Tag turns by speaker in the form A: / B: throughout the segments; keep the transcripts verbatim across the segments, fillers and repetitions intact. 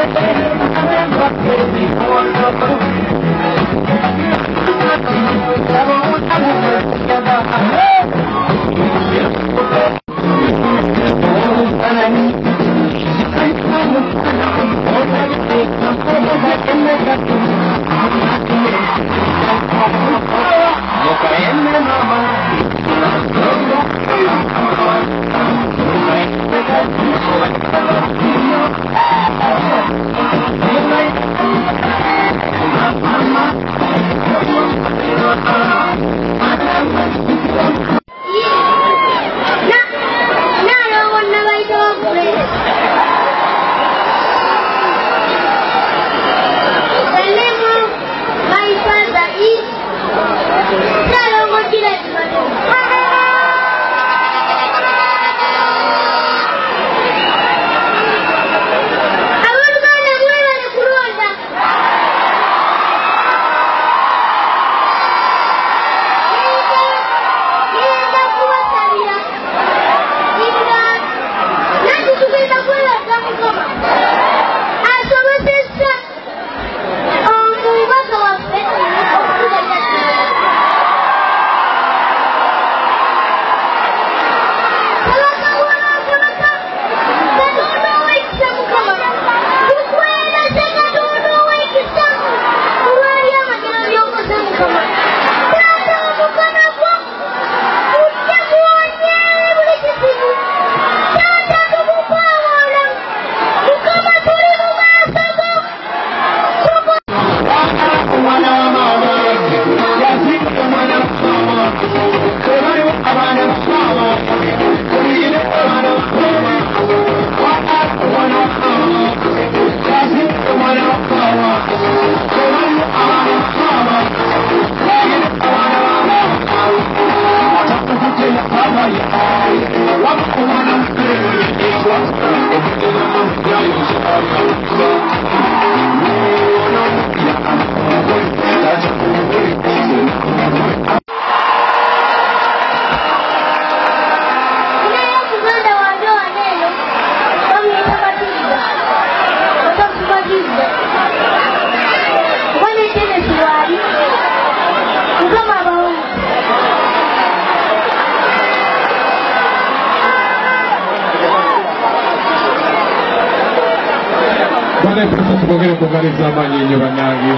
A: Vale, per poter focalizzare Magni Vagnaghi.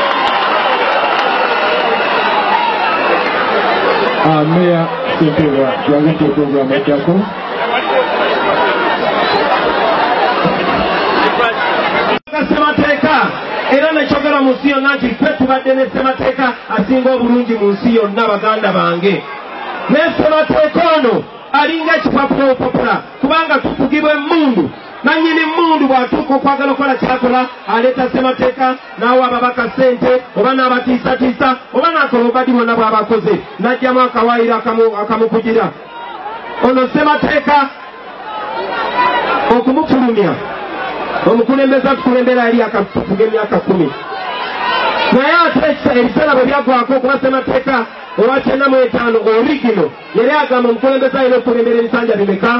A: Ah, mea, sentiva, tu hai visto il programma chiaro?
B: Semateka, era ne chogera musiyo nanti kwetu badene semateka asinga obulungi munsi yonna baganda bange. Ne semateka ono alinga ekipapula popula kubanga tufugibwa emmundu. Nanyini mundu bwatuuka okwagala okukola kyakola aleeta semateeka n'awa ababaka ssente oba n'abatiisatiisa oba n'akola obadi bonna bw'abakoze n'ajjamu akawaayiro akamukugira ono semateeka okumufulumya omukulembeza atukulembera yali akafuga emyaka kumi naye ate ebiseera bwe byagwako okuba semateeka owa kyenda mu etaano origino yali agamba omukulembeza alina okulembera ebisanja bimeka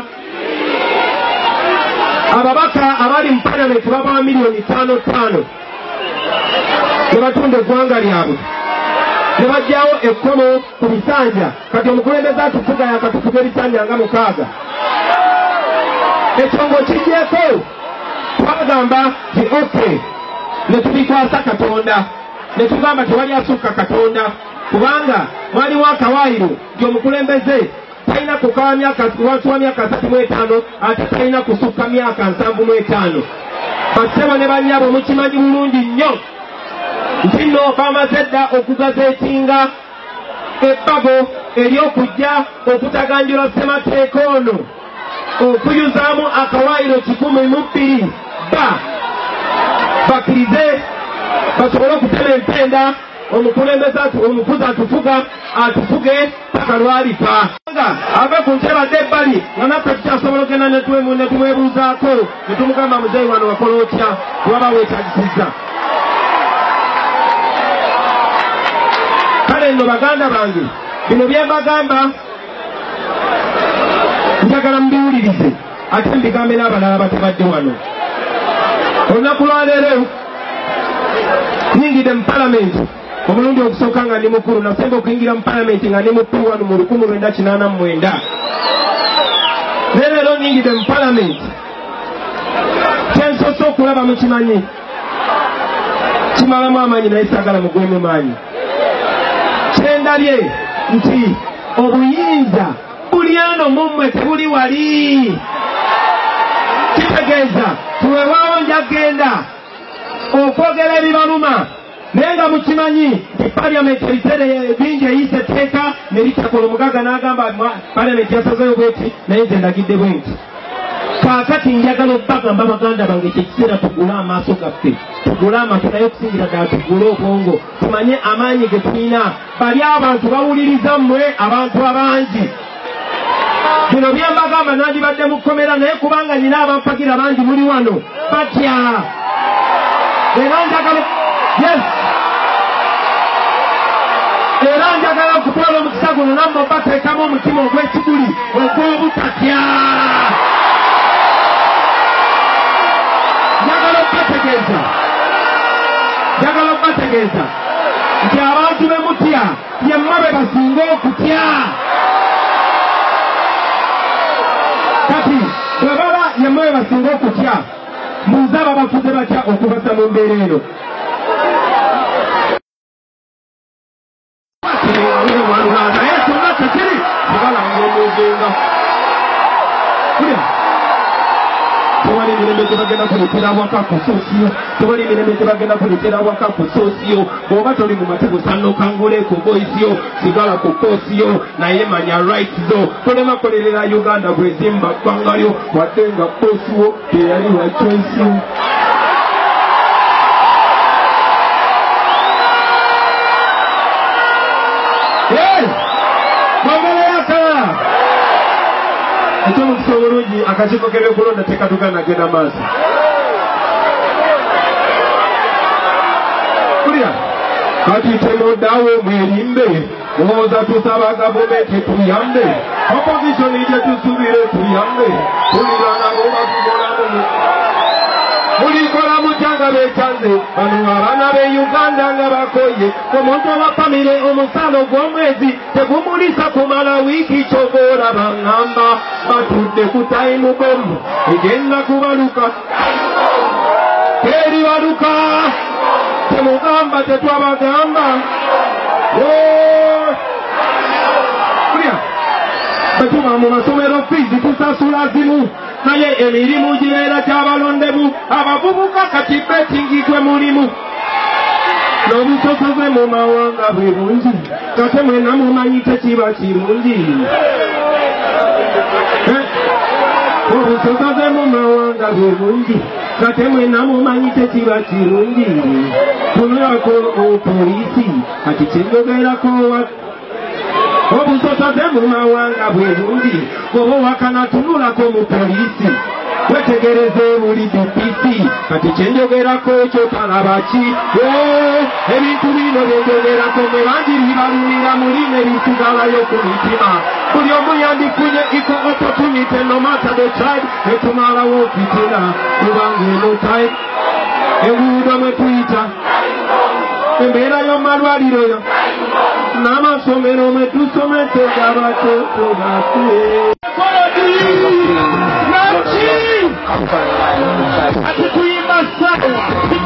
B: ababaka abali mu parliament baba milioni tano tano ne batunda eggwanga lyabwe ne bajjawo ekkomo ku bisanja kati omukulembeze atufuga yakatufuga ebisanja nga mukaaga ekyongo kijjeko twagamba ti ok ne tubikwasa katonda ne tugamba tewali asukka katonda kubanga mwaliwo akawaayiro nti omukulembeze talina kukawa myaka wansi myaka asatu mu etaano ate talina kusukka myaka nsanvu mu etaano bassebo ne bannyabo mukimanyi bulungi nnyo nti nno bamaze dda okugazeetinga ebbago ery'okujja okutaganjula semateeka ono okuyuzaamu akawaayiro kikumi mu bbiri ba bakkirize basobole okutema empenda omukulembeze omukuzi atufuga atufuge paka lwalifa ave ku ntebe adde ebbali nga naffe tukyasobola okgenda ne tumwebuuzaako ne tumugamba muzeeyi wano wakola otya waba weetagisizza kale nno baganda bange bino bye mbagamba njagala mubiwulirize ate mbigambe n'abalala batebadde wano olunaku lwaleero nyingidde mu palamenti omulundi okusooka nga ndi mukulu nasemba okuyingira mu palamenti nga ndi mukulu wano mu lukumi lwenda kinaana mu mwenda ne leero nyingidde mu palamenti kyensoose okulaba mukimanyi kimalamu amaanyi naye saagala mugwemu maanyi kyendabye nti obuyinza buli ano mummwe tebuli wali kitegeeza tuwewaawo njagenda okwogera ebibaluma naye nga mukimanyi nti palamenti ebiseera bingi eyise etteeka ne litakola omugaga n'agamba palamenti yasazeyo bweti naye nze ndagidde bwenti kaakati njagala okubagamba baganda bange kyekiseera tugule amaaso gaffe tugule amatu naye okusingira ddala tugule obwongo tumanye amaanyi ge tulina bali abantu bawuliriza mmwe abantu abangi bino byembagamba nandibadde mu kkomera naye kubanga nyina abampagira bangi muli wano batya era njagala yes era njagala okutwala omukisa guno nammwe bateekamu omutima ogw'ekiguli ogw'obutatya njagala okubategeeza njagala okubategeeza nti abantu be mutya yemma be basinga okutya kati bwe baba yemma be basinga okutya muze aba bafuze batya okubasa mu mbeera eno naye kyonna tekiri kibalanga omugenga tewali mirembe tebagenda kuletera waka ku sosiyo tewali mirembe tebagenda kuletera waka ku sosiyo bw'oba toli mu matego sanokangule ku boisiyo sigala ku koosiyo naye manya rights zo tolema kolerera uganda bwezimba ggwangalyo wadde nga boosiwo teyali wa choice ekyomukisa obulungi akakiiko k'ebyokulonda tekatugana nagenda maaso kulya kati temoddawo mwerimbe mulowooza tusaba gavumenti tuyambe opposition ije tusubire tuyambe tulirana boba tugolamu mulikola mutya nga bekyanze bano abaana b'e uganda nga bakoye omuntu abapamire omusaala ogw'omwezi tegumulisa kumala wiiki kyogoola baŋŋamba batudde ku tayimu bomu egenda kubaluka teribaluka temugamba tetwabagamba kulya betuba mu masomero fiizi tusasula zimu naye emirimu gibeera kyabalondemu abavubuka kati betingikwe mulimu n'obusosoze mu mawanga bwe bungi kate mwena mumanyi tekiba kirungi obusosoze mu mawanga bwe bungi kate mwena mumanyi tekiba kirungi tunulako opoliisi kati kyenjogerako obusosoze mu mawanga bwe bungi oba wakana tunulako mu poliisi wetegereze buli dipisi kati kyenjogerako ekyo talabaki ebintu bino byenjogerako mwe banjiri balumira muli nebitugalayo ku mitima buli omu yandifunye iko opportunity no matter the tribe etumalawo fitina kubanga eno time enguudo mwe tuyita embeera y'omalwaliro yo n'amasomero mwe tusomeseza abatoto baffe ati tuyimba sawa